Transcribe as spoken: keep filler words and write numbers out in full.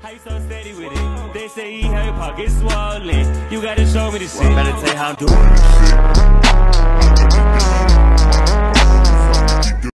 How you so steady with it? They say he had your pockets swollen. You gotta show me the shit. Better tell you how I'm doing this shit.